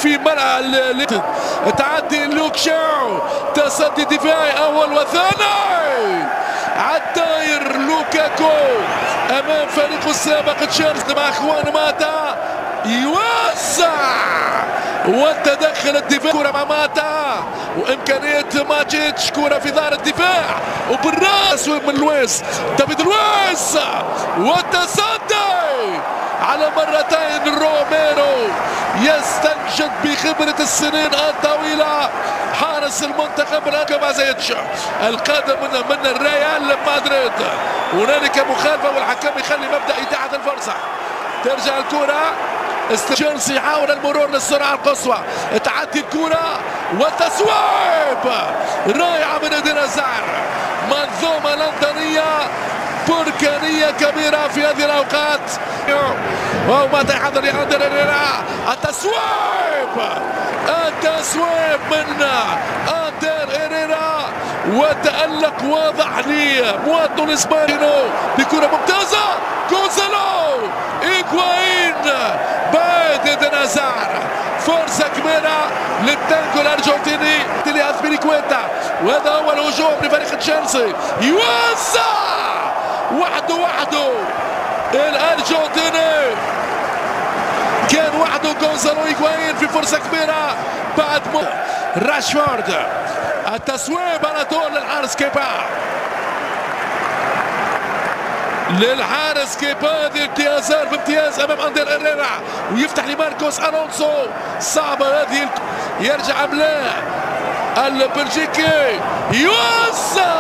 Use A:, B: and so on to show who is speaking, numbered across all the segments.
A: في ملعب تعدي لوك شاو، تصدي دفاعي اول وثاني عالداير لوكاكو امام فريقه السابق تشيلسي مع اخوان ماتا يوسع والتدخل الدفاعي كرة مع ماتا وامكانيه ماتشيتش، كرة في دار الدفاع وبالراس من لويس دافيد لويس والتصدي على مرتين. روميرو يستنشد بخبرة السنين الطويلة حارس المنتخب كوفازيتش القادم من الريال مدريد. هنالك مخالفة والحكم يخلي مبدأ إتاحة الفرصة. ترجع الكرة تشيلسي يحاول المرور للسرعة القصوى، تعدي الكرة والتصويب رائعة من ايدين هازارد. منظومة لندنية بركانية كبيرة في هذه الأوقات. ومتى يحضر أندر هيريرا التسويب من أندر هيريرا وتألق واضح لمواطن الإسبانيو بكرة ممتازة. غونزالو إيغوايين بعد ايدين هازارد، فرصة كبيرة للتانجو الأرجنتيني لأسبيليكويتا، وهذا هو الهجوم لفريق تشيلسي. يوسع وحده الأرجنتيني كان وحده غونزالو إيغوايين في فرصة كبيرة بعد راشفورد. التسويب على طول للحارس كيبا، هذه امتيازات بامتياز امام اندر هيريرا ويفتح لماركوس الونسو. صعبه هذه يرجع املاء البلجيكي يوسع.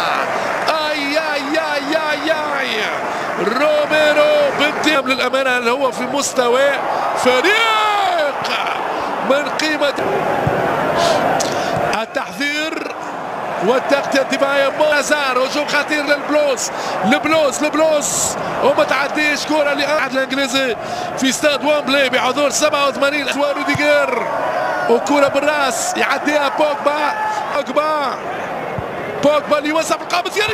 A: اي روميرو بامتياز للامانه اللي هو في مستوى فريق من قيمه التحذير والتغطية الدفاعية. هازارد هجوم خطير لبلوس وما تعديش كرة لأحد الانجليزي في استاد وامبلي بحضور 87 وروديجر، وكرة بالراس يعديها بوجبا اللي يوسع بالقابض فيها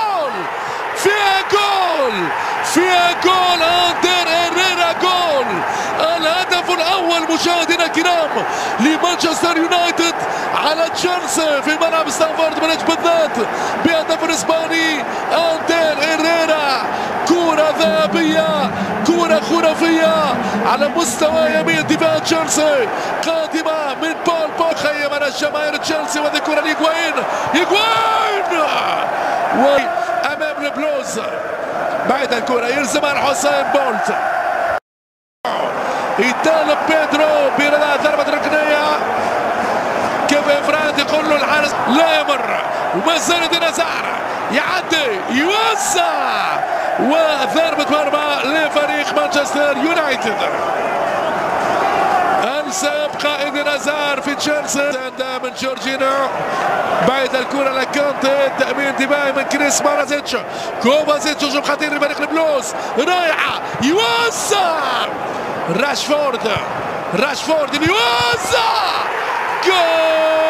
A: جول أندر هيريرا. جول الهدف الأول مشاهدينا الكرام لمانشستر يونايتد على تشيلسي في ملعب ستانفورد بريدج بالذات بهدف اسباني. أندر هيريرا كرة ذهبية، كرة خرافية على مستوى يمين دفاع تشيلسي قادمة من بول خيم على جماهير تشيلسي، وهذه كرة لإيغوايين أمام البلوز بعد الكرة يلزمها الحسين بولت، يطالب بيدرو بإلغاء ضربة ركنية. كيف إفراد يقول له الحارس لا يمر، وما زال ايدين هازارد يعدي يوسع وضربة مرمى لفريق مانشستر يونايتد. السابقة ايدين هازارد في تشيلسي من جورجينو بعد الكرة لكانتي، تأمين دفاعي من كريس مارازيتش. كوفازيتش هجوم خطير لفريق البلوز رايحة يوسع. راشفورد اللي يوسع جول.